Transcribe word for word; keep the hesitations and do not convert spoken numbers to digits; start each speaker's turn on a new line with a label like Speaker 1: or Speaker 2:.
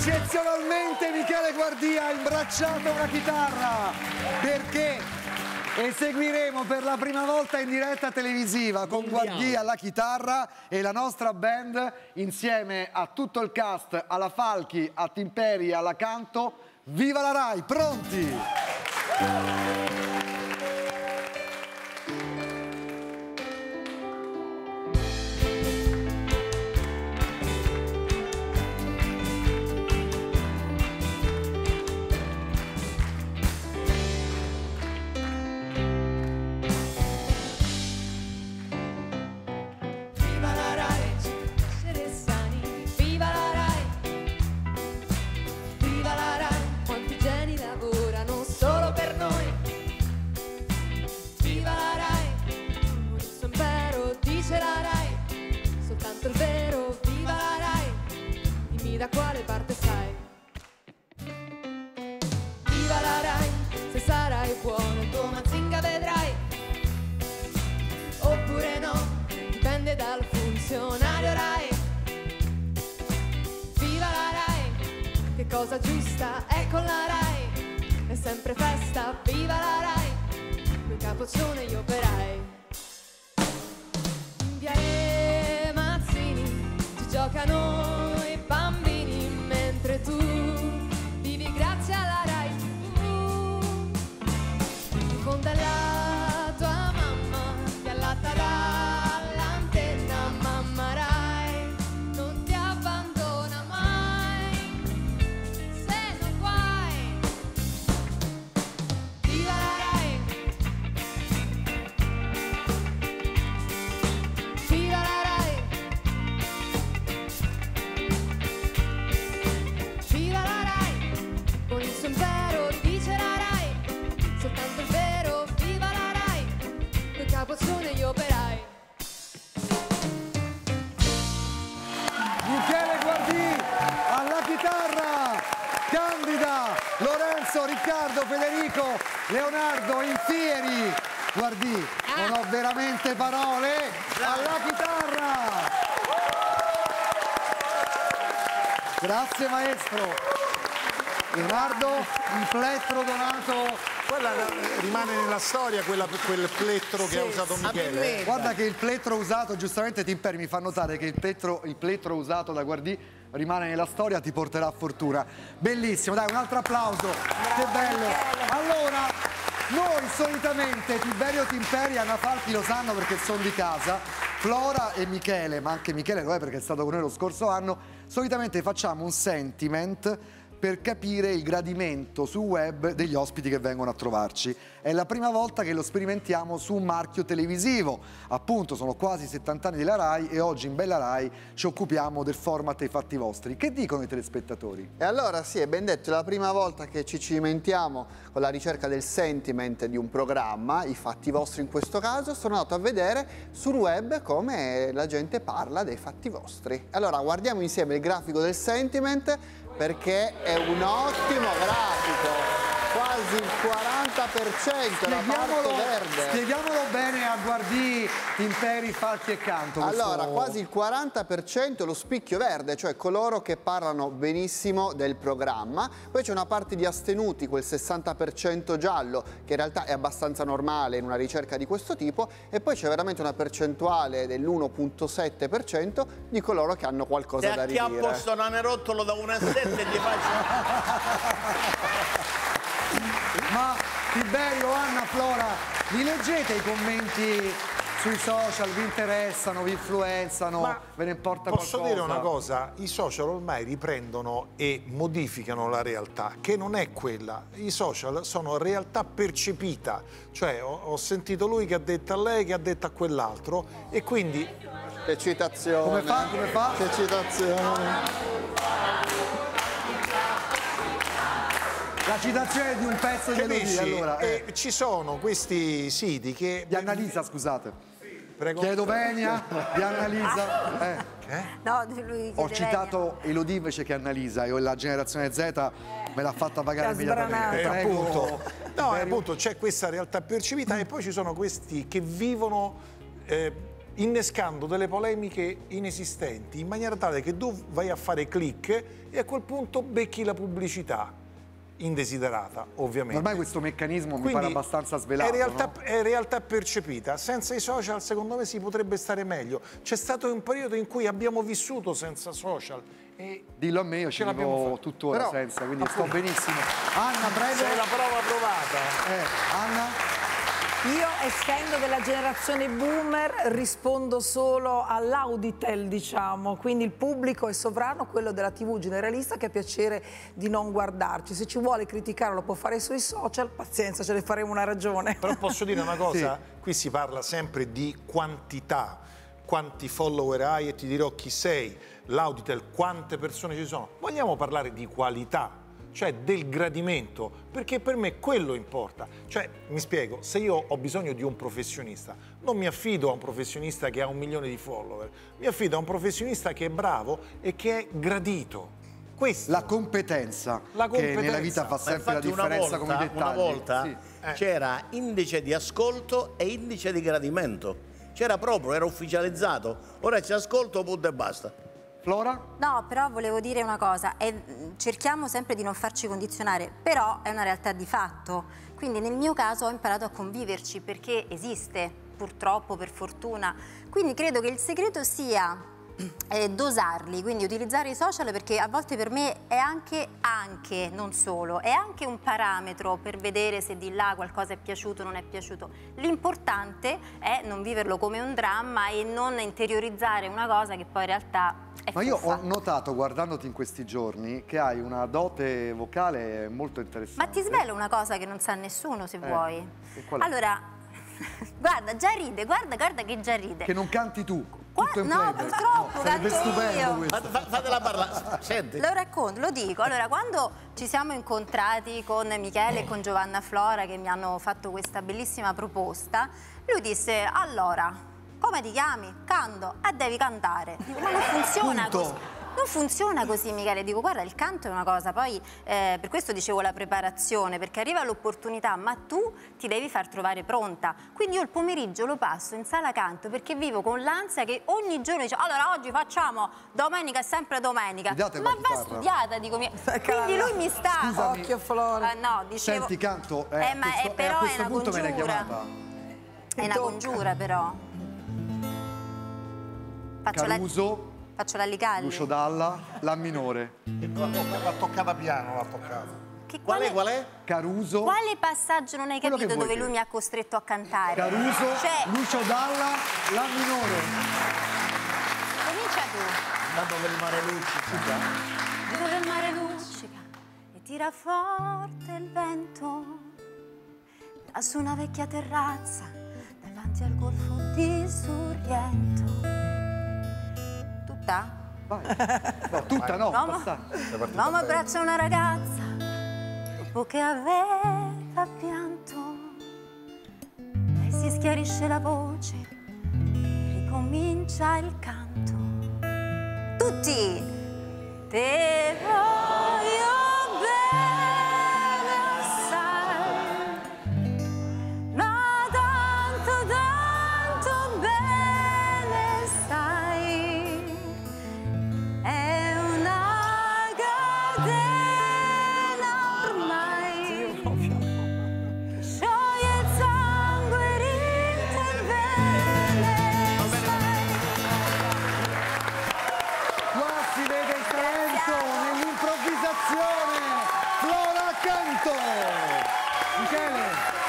Speaker 1: Eccezionalmente Michele Guardia ha imbracciato una chitarra perché eseguiremo per la prima volta in diretta televisiva con Guardia alla chitarra e la nostra band insieme a tutto il cast, alla Falchi, a Timperi, alla Canto. Viva la Rai, pronti?
Speaker 2: Da quale parte stai? Viva la Rai, se sarai buono il tuo Mazinga vedrai. Oppure no, dipende dal funzionario Rai. Viva la Rai, che cosa giusta è con la Rai. È sempre festa, viva la Rai, quel capoccione gli operai. In Viale Mazzini ci giocano bambini mentre tu vivi grazie alla Rai tivù. In fondo alla tua mamma ti allatta dall'antenna, mamma Rai non ti abbandona mai, se non guai. Viva la Rai, viva la Rai. Viva la Rai, con il suo impero dice la Rai, soltanto il vero, viva la Rai, quel capoccione gli operai.
Speaker 1: Michele Guardi alla chitarra, Candida, Lorenzo, Riccardo, Federico, Leonardo, Infieri. Guardi, non ho veramente parole, alla chitarra. Grazie maestro. Leonardo, il plettro donato.
Speaker 3: Quella rimane nella storia, quella, quel plettro che ha usato Michele.
Speaker 1: Guarda che il plettro usato, giustamente Timperi mi fa notare che il plettro, il plettro usato da Guardi rimane nella storia, ti porterà fortuna. Bellissimo, dai, un altro applauso. Che bello. Allora, noi solitamente, Tiberio, Timperi e Anna Falchi lo sanno perché sono di casa, Flora e Michele, ma anche Michele lo è perché è stato con noi lo scorso anno, solitamente facciamo un sentiment per capire il gradimento sul web degli ospiti che vengono a trovarci. È la prima volta che lo sperimentiamo su un marchio televisivo. Appunto, sono quasi settanta anni della Rai e oggi in Bella Rai ci occupiamo del format dei fatti vostri. Che dicono i telespettatori?
Speaker 4: E allora sì, è ben detto, è la prima volta che ci cimentiamo con la ricerca del sentiment di un programma, i fatti vostri in questo caso. Sono andato a vedere sul web come la gente parla dei fatti vostri. Allora guardiamo insieme il grafico del sentiment, perché è un ottimo grafico, quasi il quaranta per cento la parte verde.
Speaker 1: Spieghiamolo bene a Guardi, Timperi, Falchi e Canto.
Speaker 4: Allora,
Speaker 1: questo...
Speaker 4: quasi il quaranta per cento è lo spicchio verde, cioè coloro che parlano benissimo del programma. Poi c'è una parte di astenuti, quel sessanta per cento giallo, che in realtà è abbastanza normale in una ricerca di questo tipo, e poi c'è veramente una percentuale dell'uno virgola sette per cento di coloro che hanno qualcosa
Speaker 5: Se
Speaker 4: da ridire.
Speaker 5: Se a chi ha posto un anerottolo da uno virgola sette e gli faccio...
Speaker 1: Ma Tiberio, Anna, Flora, vi leggete i commenti sui social, vi interessano, vi influenzano,
Speaker 3: Ma
Speaker 1: ve ne importa
Speaker 3: posso
Speaker 1: qualcosa?
Speaker 3: dire una cosa, i social ormai riprendono e modificano la realtà, che non è quella. I social sono realtà percepita, cioè ho, ho sentito lui che ha detto a lei, che ha detto a quell'altro, e quindi...
Speaker 4: Che citazione!
Speaker 1: Come fa? Come fa?
Speaker 4: Che citazione!
Speaker 1: La citazione di un pezzo di Elodie, allora.
Speaker 3: Eh,
Speaker 1: Eh.
Speaker 3: ci sono questi siti che...
Speaker 1: Di Annalisa, scusate.
Speaker 3: Prego.
Speaker 1: Chiedo venia, di Annalisa. Eh.
Speaker 3: Eh?
Speaker 6: No, lui
Speaker 1: Ho citato Elodie invece che Annalisa, e la generazione Z me l'ha fatta pagare immediatamente.
Speaker 3: Eh,
Speaker 1: Prego.
Speaker 3: appunto, no, appunto c'è questa realtà percepita e poi ci sono questi che vivono... Eh, innescando delle polemiche inesistenti, in maniera tale che tu vai a fare click e a quel punto becchi la pubblicità indesiderata, ovviamente.
Speaker 1: Ormai questo meccanismo
Speaker 3: Quindi
Speaker 1: mi pare abbastanza svelato.
Speaker 3: È realtà,
Speaker 1: no?
Speaker 3: è realtà percepita. Senza i social, secondo me, si potrebbe stare meglio. C'è stato un periodo in cui abbiamo vissuto senza social. E
Speaker 1: Dillo a me, io ce l'avevo tuttora
Speaker 3: Però,
Speaker 1: senza, quindi
Speaker 3: appunto,
Speaker 1: sto benissimo. Anna, breve.
Speaker 3: Sei la prova provata.
Speaker 1: Eh, Anna?
Speaker 6: Io, essendo della generazione boomer, rispondo solo all'Auditel, diciamo, quindi il pubblico è sovrano, quello della tivù generalista che ha piacere di non guardarci. Se ci vuole criticare lo può fare sui social, pazienza, ce ne faremo una ragione.
Speaker 3: Però posso dire una cosa,
Speaker 1: Sì.
Speaker 3: qui si parla sempre di quantità, quanti follower hai e ti dirò chi sei, l'Auditel, quante persone ci sono. Vogliamo parlare di qualità, cioè del gradimento, perché per me quello importa. Cioè, mi spiego, se io ho bisogno di un professionista, non mi affido a un professionista che ha un milione di follower, mi affido a un professionista che è bravo e che è gradito. Questo.
Speaker 1: La competenza,
Speaker 3: La competenza.
Speaker 1: che nella vita fa
Speaker 5: Ma
Speaker 1: sempre la
Speaker 5: infatti una
Speaker 1: differenza
Speaker 5: volta,
Speaker 1: come dettagli.
Speaker 5: una volta
Speaker 1: Sì.
Speaker 3: Eh.
Speaker 5: c'era indice di ascolto e indice di gradimento. C'era proprio, era ufficializzato. Ora c'è ascolto, punto e basta.
Speaker 1: Flora?
Speaker 7: No, però volevo dire una cosa, è, cerchiamo sempre di non farci condizionare, però è una realtà di fatto. Quindi nel mio caso ho imparato a conviverci perché esiste, purtroppo, per fortuna. Quindi credo che il segreto sia eh, dosarli, quindi utilizzare i social, perché a volte per me è anche, anche, non solo, è anche un parametro per vedere se di là qualcosa è piaciuto o non è piaciuto. L'importante è non viverlo come un dramma e non interiorizzare una cosa che poi in realtà è
Speaker 1: Ma io
Speaker 7: fuffa.
Speaker 1: ho notato, guardandoti in questi giorni, che hai una dote vocale molto interessante.
Speaker 7: Ma ti svelo una cosa che non sa nessuno, se
Speaker 1: Eh,
Speaker 7: vuoi.
Speaker 1: e qual è?
Speaker 7: Allora, guarda, già ride, guarda, guarda che già ride.
Speaker 1: Che non canti tu,
Speaker 7: Qua-
Speaker 1: tutto in
Speaker 7: no,
Speaker 1: playback.
Speaker 7: purtroppo,
Speaker 1: sarebbe
Speaker 7: canto
Speaker 1: stupendo
Speaker 7: io.
Speaker 1: questo.
Speaker 5: Fa- fa- Fatela parlare. Senti.
Speaker 7: Lo racconto, lo dico. Allora, quando ci siamo incontrati con Michele e con Giovanna Flora, che mi hanno fatto questa bellissima proposta, lui disse, allora, come ti chiami? Canto. E devi cantare. Dico, ma non funziona
Speaker 1: Punto.
Speaker 7: così. Non funziona così, Michele. Dico, guarda, il canto è una cosa, poi eh, per questo dicevo la preparazione, perché arriva l'opportunità, ma tu ti devi far trovare pronta. Quindi io il pomeriggio lo passo in sala canto perché vivo con l'ansia che ogni giorno dice, allora oggi facciamo domenica, è sempre domenica.
Speaker 1: Mi date
Speaker 7: Ma
Speaker 1: qualche
Speaker 7: va
Speaker 1: chitarra?
Speaker 7: studiata, dico, mi- quindi lui mi sta...
Speaker 1: Scusami.
Speaker 6: Occhio, Flora.
Speaker 7: Eh, no, dicevo...
Speaker 1: Senti, canto, eh,
Speaker 7: Eh, ma
Speaker 1: questo-
Speaker 7: è, però
Speaker 1: eh, a
Speaker 7: è
Speaker 1: questo
Speaker 7: una
Speaker 1: punto me l'hai
Speaker 7: congiura.
Speaker 1: chiamata.
Speaker 7: È una
Speaker 6: tocca.
Speaker 7: congiura, però. Faccio la,
Speaker 1: Caruso,
Speaker 7: faccio la Ligalli.
Speaker 1: Lucio Dalla, La minore.
Speaker 3: L'ha toccata piano, l'ha toccata.
Speaker 7: Che
Speaker 5: Qual
Speaker 7: quale,
Speaker 5: è, qual è?
Speaker 1: Caruso,
Speaker 7: quale passaggio non hai
Speaker 1: Quello che
Speaker 7: capito
Speaker 1: vuoi
Speaker 7: dove
Speaker 1: te.
Speaker 7: lui mi ha costretto a cantare?
Speaker 1: Caruso,
Speaker 7: Cioè,
Speaker 1: Lucio Dalla, La minore.
Speaker 7: comincia tu.
Speaker 5: Tanto per il mare luccica.
Speaker 7: Dove il mare luccica e tira forte il vento, da su una vecchia terrazza davanti al golfo di Sorrento. Tutta?
Speaker 1: Vai. No, tutta no,
Speaker 7: L'uomo,
Speaker 1: basta.
Speaker 7: l'uomo abbraccia una ragazza dopo che aveva pianto. Lei si schiarisce la voce, ricomincia il canto. Tutti! Te voglio bene assai, ma tanto, tanto bene sai, è una catena ormai, che scioglie il sangue, rinte il bene sai.
Speaker 1: Qua si vede il talento nell'improvvisazione. Flora Canto. Michele.